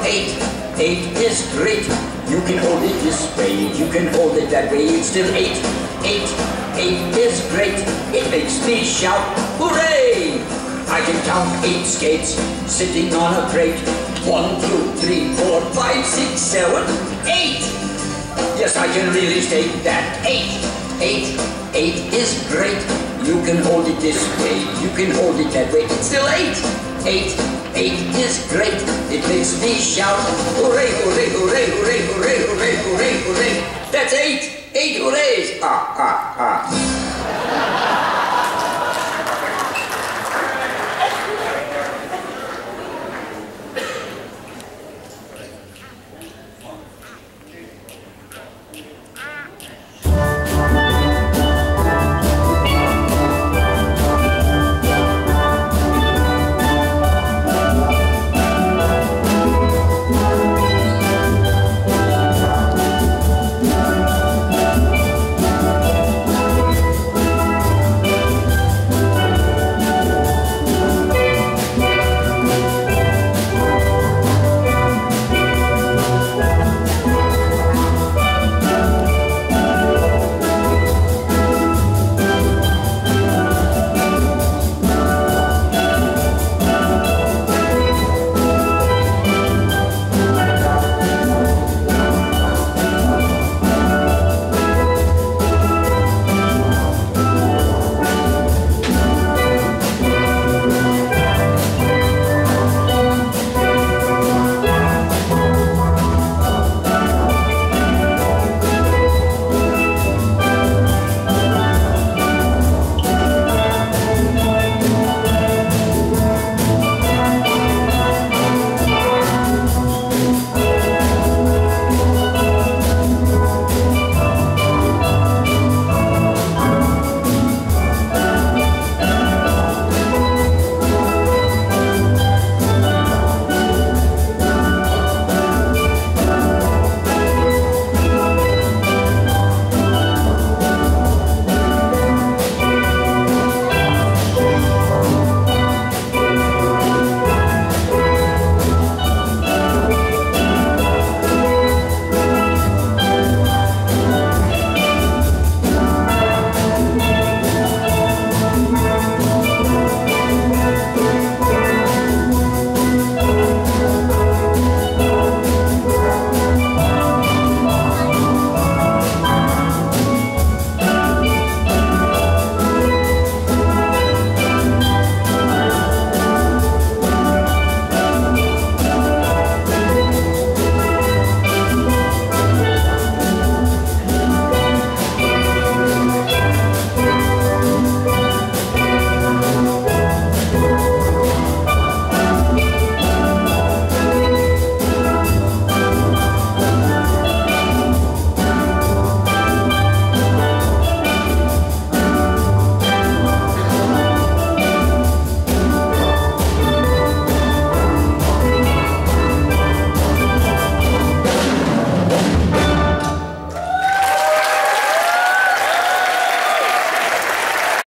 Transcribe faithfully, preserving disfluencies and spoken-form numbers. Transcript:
eight. Eight is great. You can hold it this way, you can hold it that way, it's still eight. Eight, eight is great. It makes me shout, hooray! I can count eight skates sitting on a crate. One, two, three, four, five, six, seven, eight. Yes, I can really state that. Eight, eight, eight is great. You can hold it this way, you can hold it that way, it's still eight. Eight, eight is great. It makes me shout, hooray, hooray, hooray, hooray, hooray, hooray, hooray, hooray. That's eight, eight hoorays. Ah, ah, ah.